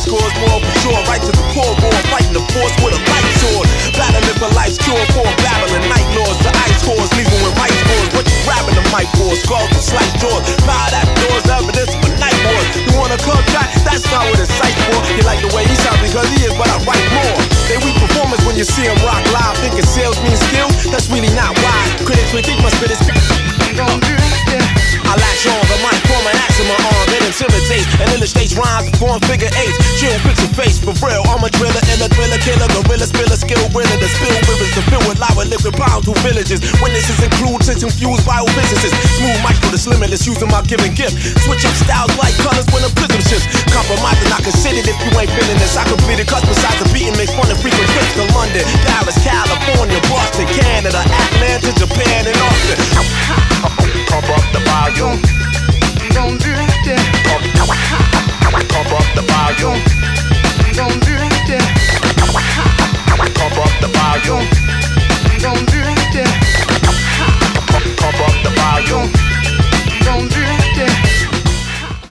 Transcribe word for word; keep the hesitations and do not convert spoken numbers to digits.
ice cores, more for sure. Right to the core, war, fighting the force with a light sword. Battling for life's cure, for battling night lords. The ice cores, leaving with mic scores. What you grabbing the mic for? Skulls and slice doors. Power that doors, evidence for night wars. You wanna club track? That's not what it's sight for. You like the way he sounds because he is, but I write more. They weak performance when you see him rock live. Thinking sales means skill? That's really not why. Critics critique my spit is I latch on the mic, form an axe in my arm, then intimidate and illustrates rhymes, form figure eights. Chill, picture face, for real. I'm a driller and a thriller killer, gorilla spiller, skill winner. The spill rivers to fill with lava, liquid pound through villages. Witnesses include since infused biophysicists. Smooth micro, this limitless, using my given gift. Switch up styles like colors when the prism shifts. Compromising, I consider if you ain't feeling this. I could be the cuss besides the beating, make fun of frequent trips to London, Paris, California, Boston, Canada, Atlanta, Japan.